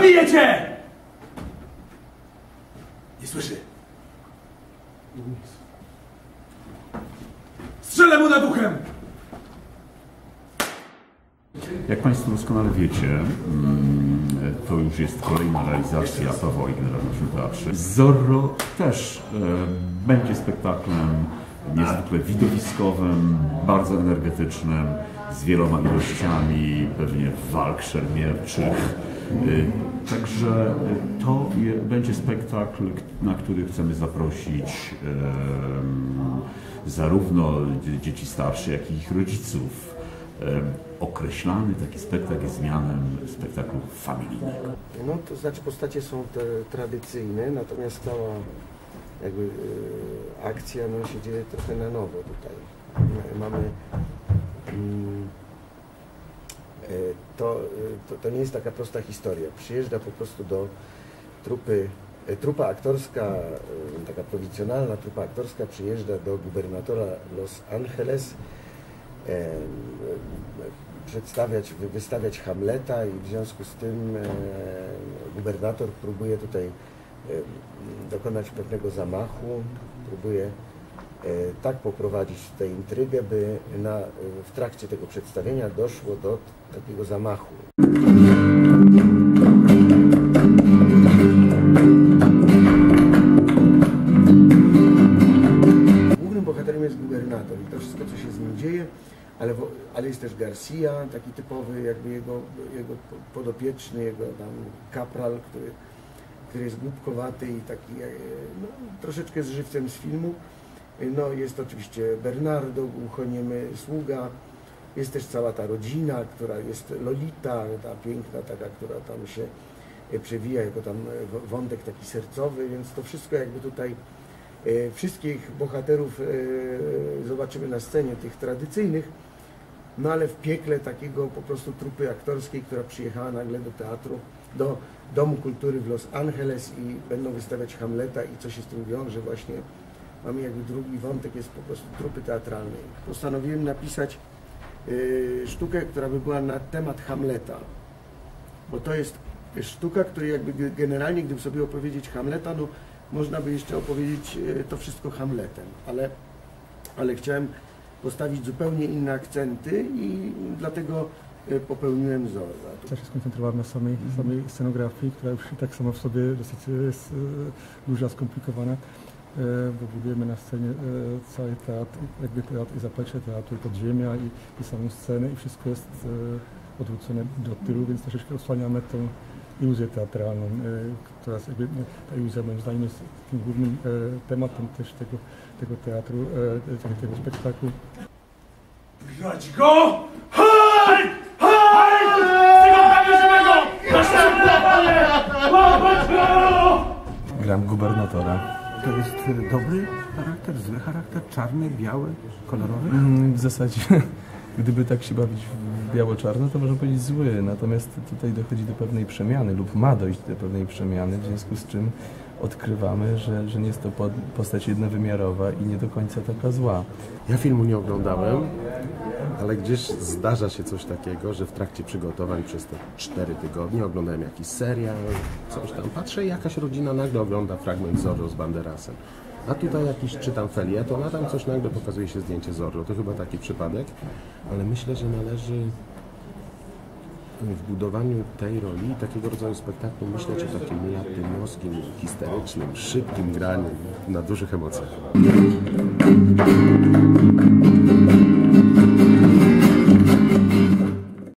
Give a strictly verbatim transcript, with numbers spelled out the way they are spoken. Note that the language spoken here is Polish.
Zabiję cię! Nie słyszy. Strzelę mu nad uchem! Jak Państwo doskonale wiecie, to już jest kolejna realizacja Pawła Ignera w naszym teatrze. Zorro też e, będzie spektaklem niezwykle widowiskowym, bardzo energetycznym, z wieloma ilościami pewnie walk szermierczych. E, także to je, będzie spektakl, na który chcemy zaprosić e, zarówno dzieci starsze, jak i ich rodziców. Określany taki spektakl jest mianem spektaklu familijnego. No to znaczy postacie są te tradycyjne, natomiast cała jakby y, akcja no, się dzieje trochę na nowo tutaj. Mamy mm, y, to, y, to, to nie jest taka prosta historia. Przyjeżdża po prostu do trupy, y, trupa aktorska, y, taka prowincjonalna trupa aktorska przyjeżdża do gubernatora Los Angeles przedstawiać, wystawiać Hamleta i w związku z tym gubernator próbuje tutaj dokonać pewnego zamachu, próbuje tak poprowadzić tę intrygę, by na, w trakcie tego przedstawienia doszło do takiego zamachu. Głównym bohaterem jest gubernator i to wszystko, co się z nim dzieje, Ale, ale jest też Garcia, taki typowy, jakby jego, jego podopieczny, jego tam kapral, który, który jest głupkowaty i taki no, troszeczkę z żywcem z filmu. No, jest oczywiście Bernardo, głuchoniemy sługa, jest też cała ta rodzina, która jest Lolita, ta piękna taka, która tam się przewija jako tam wątek taki sercowy, więc to wszystko jakby tutaj wszystkich bohaterów zobaczymy na scenie, tych tradycyjnych, no ale w piekle takiego po prostu trupy aktorskiej, która przyjechała nagle do teatru, do Domu Kultury w Los Angeles i będą wystawiać Hamleta i co się z tym wiąże właśnie. Mamy jakby drugi wątek, jest po prostu trupy teatralnej. Postanowiłem napisać y, sztukę, która by była na temat Hamleta, bo to jest sztuka, która jakby generalnie, gdyby sobie opowiedzieć Hamleta, no można by jeszcze opowiedzieć to wszystko Hamletem, ale, ale chciałem postawić zupełnie inne akcenty i dlatego popełniłem Zorra. Ja się skoncentrowałem na samej, samej scenografii, która już i tak sama w sobie dosyć jest duża, skomplikowana, bo budujemy na scenie cały teatr, jakby teatr i zaplecze teatru, podziemia i, i samą scenę i wszystko jest odwrócone do tyłu, więc troszeczkę osłaniamy tą iluzję teatralną, która jakby, ta iluzja moim zdaniem jest tym głównym tematem też tego, tego teatru, tego, tego spektaklu. Grać go! Hej! Hej! Tego prawie żywego! Następne! Łapać go! Gram gubernatora. To jest dobry charakter, zły charakter, czarny, biały, kolorowy? W zasadzie, gdyby tak się bawić w biało-czarno, to można powiedzieć zły, natomiast tutaj dochodzi do pewnej przemiany lub ma dojść do pewnej przemiany, w związku z czym odkrywamy, że, że nie jest to postać jednowymiarowa i nie do końca taka zła. Ja filmu nie oglądałem, ale gdzieś zdarza się coś takiego, że w trakcie przygotowań przez te cztery tygodnie oglądałem jakiś serial, coś tam. Patrzę i jakaś rodzina nagle ogląda fragment Zorro z Banderasem. A tutaj jakiś, czytam felieton, a tam coś nagle pokazuje się zdjęcie Zorro. To chyba taki przypadek, ale myślę, że należy w budowaniu tej roli, takiego rodzaju spektaklu myśleć o takim latynoskim, histerycznym, szybkim graniu na dużych emocjach.